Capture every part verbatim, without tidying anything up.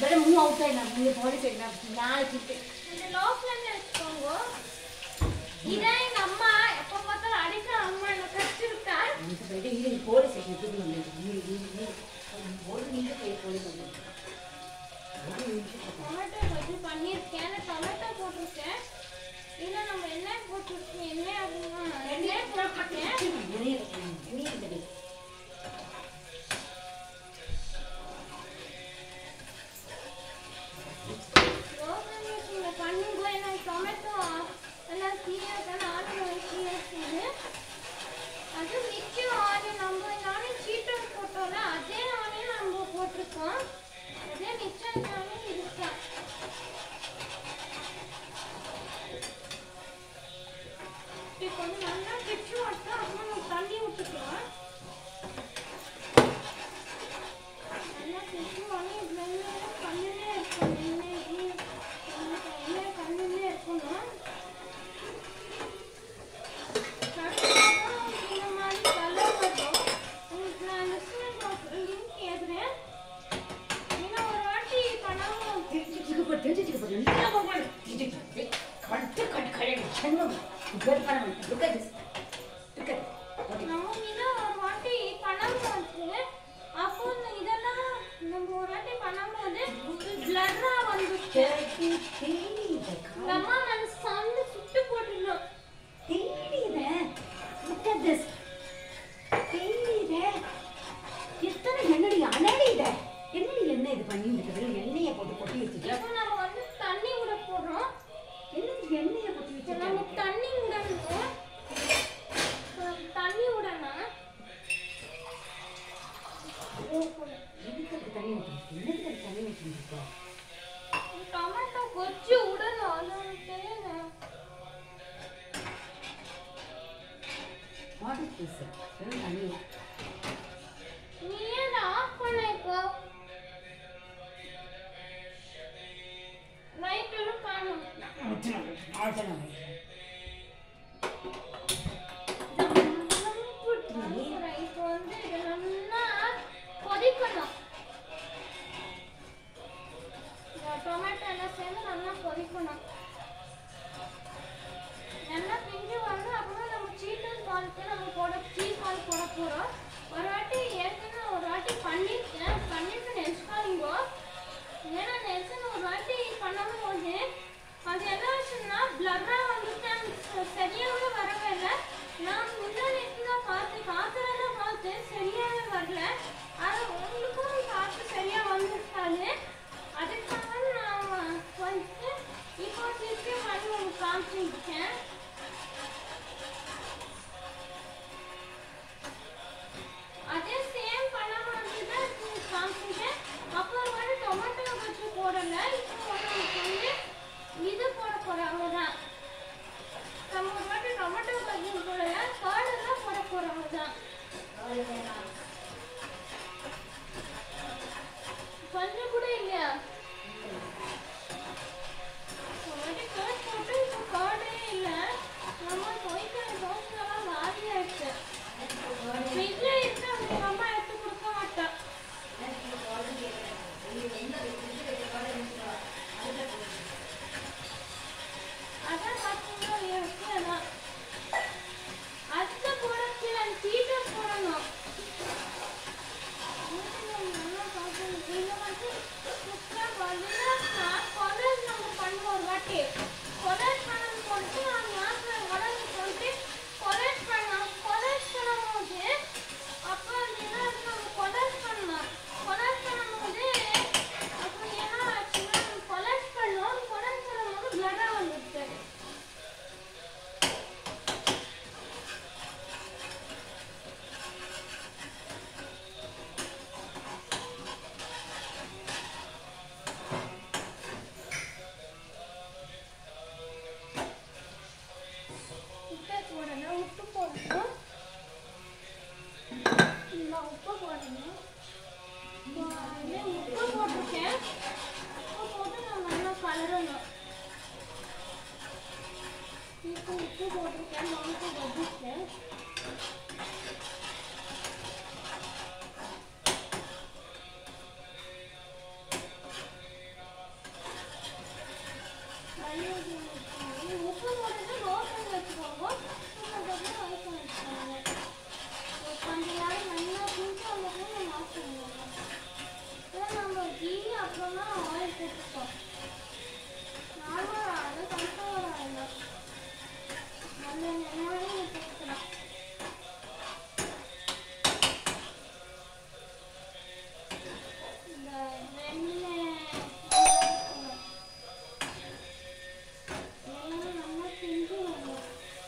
better move outside now. Move body side now. Now keep it. இந்த லோஃப்லன்னு வெச்சுக்கோங்க. இதே எங்க அம்மா எப்ப பார்த்தாலும் அடிக்க அம்மா என்ன கச்சிருக்கா. இந்த சைடு இது body side எடுத்து வந்து. நீ நீ நீ body நீங்க போய் போய் வந்து. டொமேட்டோ பஜ்ஜி பண்ணிருக்கேன். டொமேட்டோ போட்டுருக்கேன். இல்ல நம்ம என்ன போட்டுருக்கோம்? என்ன ஆகுமா? என்ன போட்டுருக்கேன்? எண்ணெய் எண்ணெய் தெரி. பண்ணுங்க என்ன டொமேட்டோ எல்லாம் சீயா தான ஆனியன் வச்சிருக்கீங்க. அது மிச்ச ஆனியன் நம்ம ஆனியன் சீட்டர் போட்டோம்ல அதே ஆனியன் நம்ம போட்டுருக்கோம். அதே மிச்ச ஆனியன் இருக்கு. இப்போ கொஞ்சம் நல்லா பிச்சு விட்டா அப்புறம் நம்ம தண்ணி ஊற்றிக்கலாம். நல்லா பிச்சு வாங்கி இதுல கண்ணுலே இருக்கும். எண்ணெய் கண்ணுலே இருக்கணும். இந்த மாதிரி கலர் வரும். உங்களுக்கு நான் டிஸ்கிரிப்ஷன் லிங்க் ஏதுறேன். ஏன்னா ஒரு வாட்டி பண்ணாமல் தெரிஞ்சுக்க போட்டு தெரிஞ்சுக்க போட்டு என்ன பண்ணுவாங்க தெரிஞ்சுக்க கட்டு கட்டு கடைக்கு சென்னும் குட் பண்ண look at this look at okay நம்ம இத ஒரு வாட்டி பண்ணாம அப்போ இதெல்லாம் நம்ம ஒரு வாட்டி பண்ணும்போது பிளர்ரா வந்துச்சு. அம்மா நான் சந்து சுட்டு போட்டுட்டோம். தெரியுதே look at this தெரியுதே எத்தனை எண்ணெய் அனடிதே என்னடி எண்ணெய் இது பண்ணி இருக்குது எண்ணெயை போட்டு கொட்டி வச்சிட்டு இப்போ நம்ம வந்து தண்ணி ஊற போறோம். என்னடி எண்ணெயை கொட்டி வச்சிட்டு நம்ம தண்ணி ஊறணும். தண்ணி ஊறணும். எதுக்கு தண்ணி ஊத்துறீங்க என்னது தண்ணி ஊத்துறீங்க டொமேட்டோ கொச்சு ஊறணும். அது தெரியல. What is this? Very tiny. நீ ஏன் ஆஃப் பண்ண இப்போ? லைட்ல காணும். இப்போ வந்து இது நல்லா கொதிக்கணும். டொமேட்டோ எல்லாம் சேர்ந்து நல்லா கொதிக்கணும். நல்லா பிஞ்சு வந்து அப்புறம் நம்ம சீஸ் பால்க்கு நம்ம போட சீஸ் பால் போட போகிறோம். ஒரு வாட்டி ஏற்கனவே ஒரு வாட்டி பண்ணியிருக்கேன். பண்ணிட்டு நெல்ஸ்காலிங்க ஏன்னா நெல்சன் ஒரு வாட்டி பண்ணும்போது அது என்ன ஆச்சுன்னா பிளர்ரா வந்து போட்டுப்போம். நார்மலாக அது கம்ஃபர்ட் ஆகல. நல்ல எண்ணெய் போட்டுக்கலாம். இந்த வெண்ணெய் எல்லாம் நல்லா செஞ்சு வரணும்.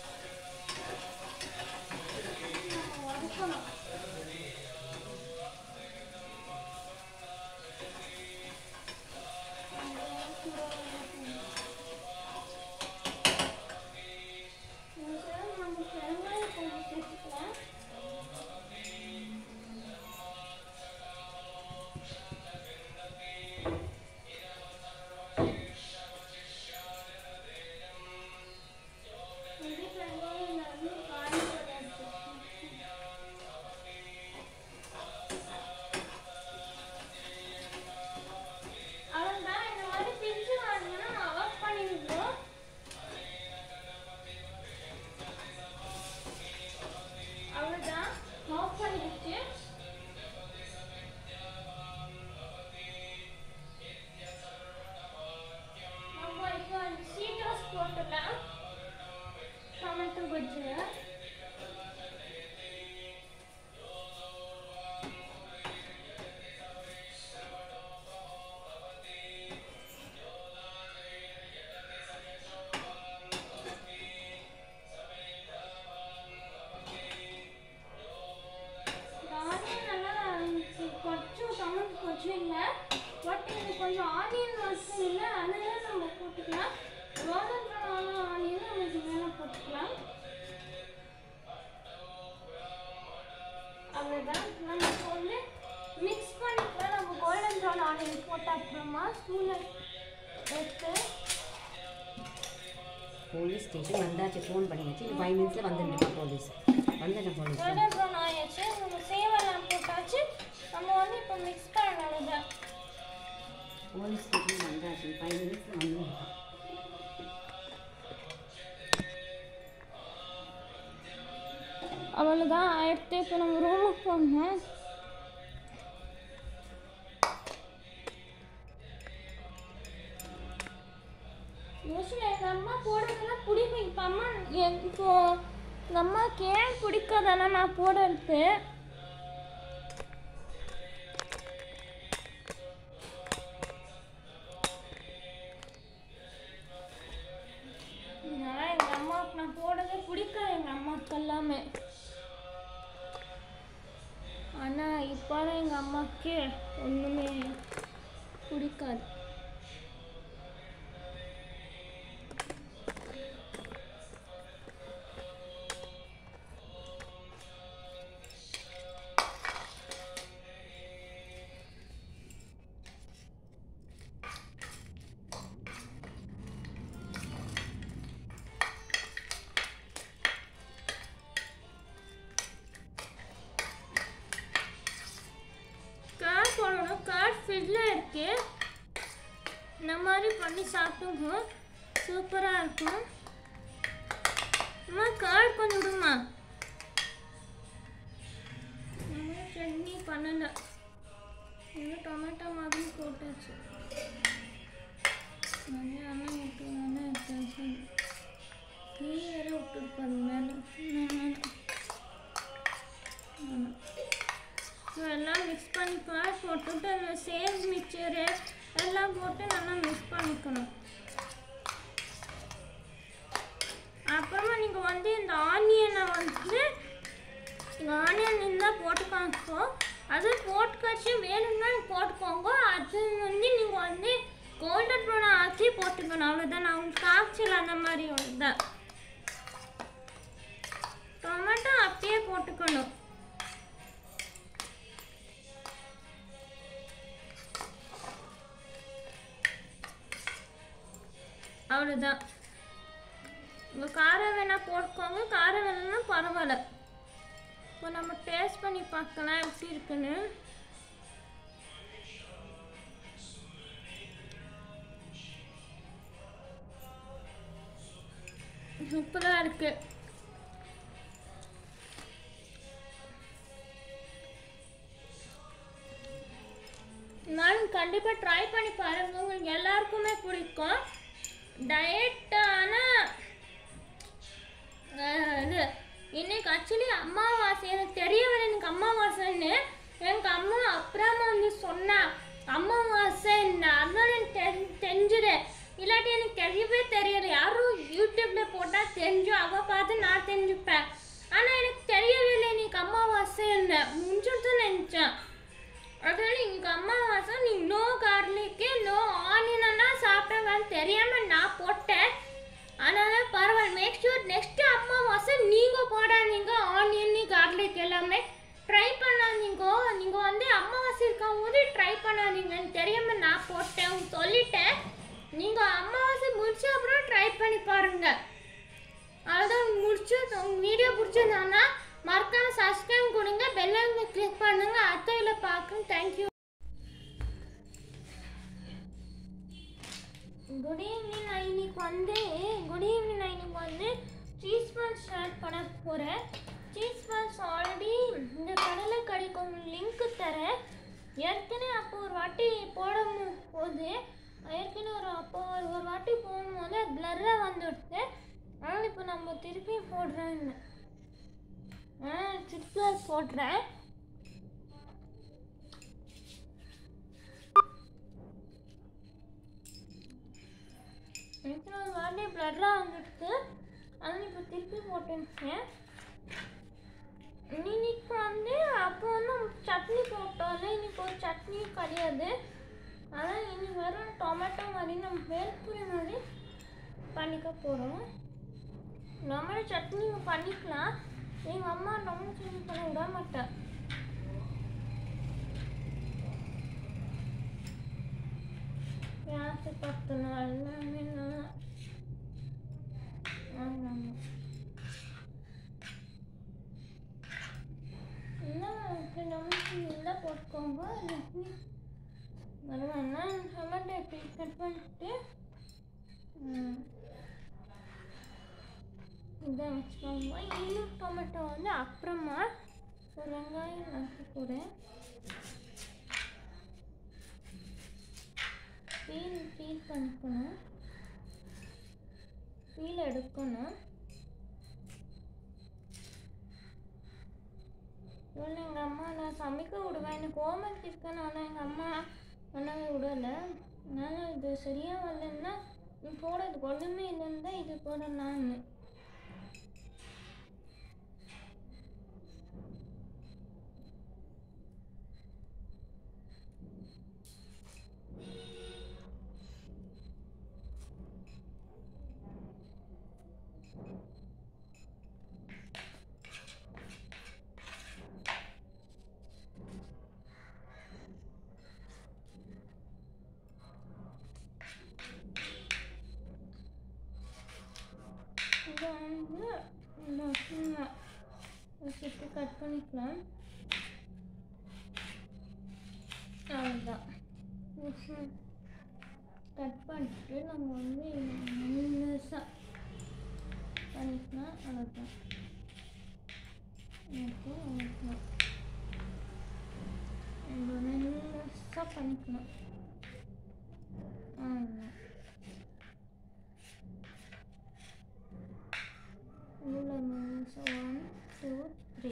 நம்ம வதக்கணும். கொஞ்சம் ஆனியன் மட்டும் இல்லை, அதெல்லாம் நம்ம போட்டுக்கலாம். கோல்டன் ப்ரௌன் ஆனியன் நமக்கு மேலே போட்டுக்கலாம். அவ்வளோதான். நம்ம இப்போ வந்து மிக்ஸ் பண்ணிக்கலாம். நம்ம கோல்டன் ப்ரௌன் ஆனியன் போட்ட அப்புறமா ஸ்பூனை எடுத்து போலீஸ் ஸ்டேஷன் வந்தாச்சு. ஃபோன் பண்ணியாச்சு. இந்த ஃபைவ் மினிட்ஸில் வந்துருப்பா போலீஸ். வந்துட்டேன் போலீஸ். கோல்டன் ப்ரௌன் ஆயாச்சு. நம்ம சேவெல்லாம் போட்டாச்சு. நம்ம வந்து இப்போ மிக்ஸ் பண்ணணும். தான் போலீஸ் ஸ்டேஷன் வந்தாச்சு. ஃபைவ் மினிட்ஸில் வந்துருப்பா. அவ்வளோதான் ஆயிடுத்து. இப்போ நம்ம ரூமுக்கு போகணும். யோசனை எங்கள் அம்மா போடுறதெல்லாம் பிடிக்கும். இப்போ அம்மா இப்போ எங்கள் அம்மாவுக்கு ஏன் பிடிக்காதானே நான் போடுறது. இதனால் எங்கள் அம்மாவுக்கு நான் போடுறதே பிடிக்காது. எங்கள் அம்மாவுக்கு எல்லாமே. ஆனால் இப்போ எங்கள் அம்மாவுக்கு ஒன்றுமே பிடிக்காது. போடணும். கார்ட் ஃப்ரிட்ஜில் இருக்கு. இந்த மாதிரி பண்ணி சாப்பிட்டுங்க. சூப்பராக இருக்கும். அம்மா கார்ட் கொஞ்சம் விடுமா. சட்னி பண்ணல. இன்னும் டொமேட்டோ மாதிரி போட்டாச்சு. அண்ணன் விட்டு அண்ணன் எடுத்தாச்சு. டீ வேற விட்டுருப்பாரு மேலே. எல்லாம் மிக்ஸ் பண்ணி கார்ட் போட்டுட்டு அதில் சேவ் மிக்சரு எல்லாம் போட்டு நல்லா மிக்ஸ் பண்ணிக்கணும். அப்புறமா நீங்கள் வந்து இந்த ஆனியனை வந்து ஆனியன் இருந்தால் போட்டுக்காங்கோ. அது போட்டுக்காச்சு வேணும்னா போட்டுக்கோங்க. அது வந்து நீங்கள் வந்து கோல்டன் ப்ரௌன் ஆக்கி போட்டுக்கணும். அவ்வளோதான். நான் உங்களுக்கு காய்ச்சல் அந்த மாதிரி தான். டொமேட்டோ அப்படியே போட்டுக்கணும். அவ்வளோதான். உங்கள் காரம் வேணால் போட்டுக்கோங்க. காரம் வேணும்னா பரவாயில்ல. இப்போ நம்ம டேஸ்ட் பண்ணி பார்க்கலாம் எப்படி இருக்குன்னு. சூப்பராக இருக்கு. நானும் கண்டிப்பாக கண்டிப்பாக ட்ரை பண்ணி பாருங்கள், உங்களுக்கு எல்லாருக்குமே பிடிக்கும். டயட்டான இது இன்னைக்கு ஆக்சுவலி அம்மாவாசை, எனக்கு தெரியவில்லை எனக்கு அம்மாவாசைன்னு. எனக்கு அம்மா அப்புறமா வந்து சொன்னா அம்மாவாசை, அதனால எனக்கு தெரி தெரிஞ்சுது. இல்லாட்டி எனக்கு தெரியவே தெரியல. யாரும் யூடியூப்ல போட்டால் தெரிஞ்சும் அவள் பார்த்து நான் தெரிஞ்சுப்பேன். ஆனால் எனக்கு தெரியவில்லை இன்னைக்கு அம்மாவாசைன்னு. முடிஞ்சுட்டு நினச்சேன். அதனால இன்னைக்கு அம்மாவாசை, நீ நோ கார்லிக்கு நோ ஆனியனா சாப்பிட்டேன்னு தெரியாமல் நான் போட்டேன். அதனால பரவாயில்ல. மேக் ஷூர் நெக்ஸ்ட் அம்மாவாசை நீங்கள் போடாதீங்க ஆனியன் கார்லிக் எல்லாமே ட்ரை பண்ணாதீங்க. நீங்கள் வந்து அம்மாவாசை இருக்கும் போது ட்ரை பண்ணாதீங்கன்னு தெரியாமல் நான் போட்டேன் சொல்லிட்டேன். நீங்கள் அம்மாவாசை முடிச்ச அப்புறம் ட்ரை பண்ணி பாருங்க. அதான் முடிச்சு உங்கள் வீடியோ பிடிச்சிருந்தாங்கன்னா மறக்காம சப்ஸ்கிரைப் கொடுங்க, பெல் ஐகானை கிளிக் பண்ணுங்க. அடுத்த பார்க்குறேன். தேங்க்யூ. Good evening. நான் இன்னைக்கு வந்து குட் ஈவினிங் நான் இன்னைக்கு வந்து சீஸ் பால்ஸ் ஸ்டார்ட் பண்ண போகிறேன். சீஸ் பால்ஸ் ஆல்ரெடி இந்த கடையில் கிடைக்கும், லிங்க்கு தரேன். ஏற்கனவே அப்போ ஒரு வாட்டி போடும் போது ஏற்கனவே ஒரு அப்போ ஒரு ஒரு வாட்டி போகும்போது பிளர்ராக வந்துடுது. ஆனால் இப்போ நம்ம திருப்பி போடுறேன். ஆ சீஸ் பால்ஸ் போடுறேன். எனக்கு ஒரு வாட்டி பிளர்ராக வந்துடுது, அதனால் இப்போ திருப்பி போட்டுருக்கேன். இன்னைக்கு வந்து அப்போ வந்து சட்னி போட்டோம்ல, இன்னைக்கு ஒரு சட்னியும் கிடையாது. அதான் இன்னைக்கு வெறும் டொமேட்டோ மாதிரி நம்ம வேல்புரி மாதிரி பண்ணிக்க போகிறோம். நம்மளே சட்னி பண்ணிக்கலாம். எங்கள் அம்மா நம்ம சட்னி பண்ண விட மாட்டேன். யாருக்கு பத்து நாள் எல்லாமே ஆமாம். நமக்கு எல்லாம் போட்டுக்கோங்க. வருவாங்க டொமேட்டோ எப்படி கட் பண்ணிட்டு இதை வச்சுக்கோங்க. இன்னும் டொமேட்டோ வந்து அப்புறமா ஒரு வெங்காயம் நறுக்கி கூட பீல் பீல் பண்ணிக்கணும், பீல் எடுக்கணும். இவன் எங்கள் அம்மா நான் சமைக்க விடுவேன், எனக்கு ஹோம்ஒர்க் இருக்கேன்னு. ஆனால் எங்கள் அம்மா பண்ணவே விடலை. அதனால் இது சரியாக வரலன்னா நீ போடுறது ஒன்றுமே இல்லைன்னு தான் இது போடலான்னு. இதை வந்து வச்சுட்டு கட் பண்ணிக்கலாம். அவ்வளோதான். கட் பண்ணிட்டு நம்ம வந்து மெல்லிசாக பண்ணிக்கலாம். அவ்வளோதான். அவ்வளோதான் நம்ம மெல்லிசாக பண்ணிக்கணும். அவ்வளோதான். இவ்வளோ மெல்லிசாக one two three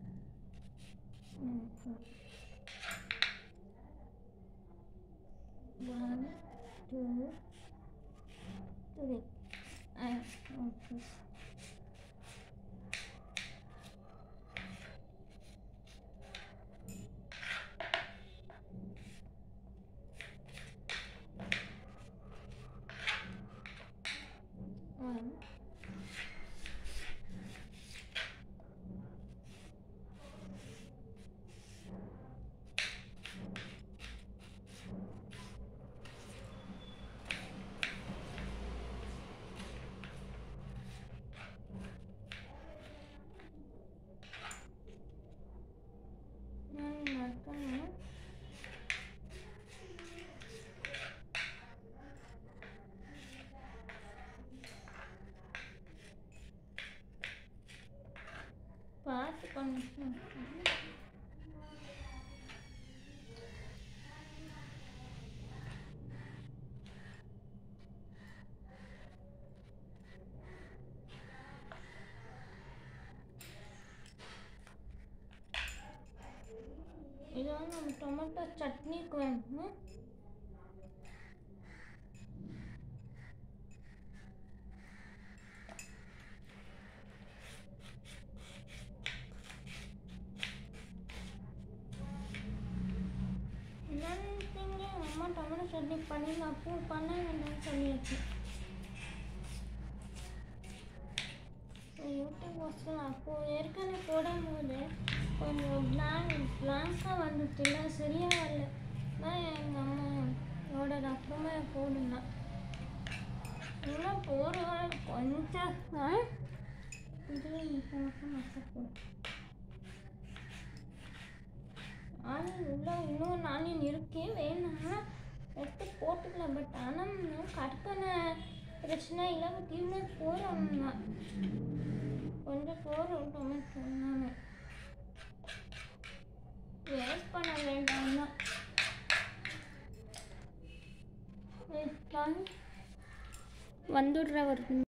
one, two, three. And okay. One. Tomato சட்னிக்கு வேணும். என்னன்னு அம்மா டொமேட்டோ சட்னி பண்ணிடலாம், அப்போ பண்ண வேண்டாம்னு சொல்லியாச்சு. யூடியூப் வாட்சில் அப்போது ஏற்கனவே போடும்போது கொஞ்சம் பிளாங்க் பிளாங்காக வந்துச்சுல, சரியாக வரல தான் எங்கள் அம்மாவோட அப்புறமே போடுங்க நல்லா போடுவேன் கொஞ்சம் இதில் போடும். ஆனியன் உள்ள இன்னொரு ஆனியன் இருக்கே, வேணும்னா எடுத்து போட்டுக்கலாம். பட் ஆனால் கட் பண்ண பிரச்சனை இல்லை, பட் இவ்வளோ போகிறோம்னா கொஞ்சம் போகிறோம். டொமேட்டோ எல்லாமே வேஸ்ட் பண்ண வேண்டாம் தான் வந்துடுற ஒரு